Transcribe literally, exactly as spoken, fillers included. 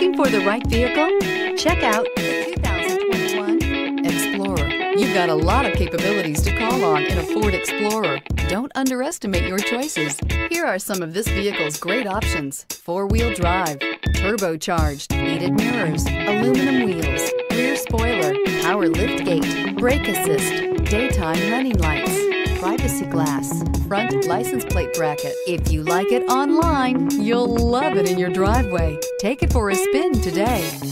Looking for the right vehicle? Check out the two thousand twenty-one Explorer. You've got a lot of capabilities to call on in a Ford Explorer. Don't underestimate your choices. Here are some of this vehicle's great options: four-wheel drive, turbocharged, heated mirrors, aluminum wheels, rear spoiler, power liftgate, brake assist, daytime running lights, privacy glass, front license plate bracket. If you like it online, you'll love it in your driveway. Take it for a spin today.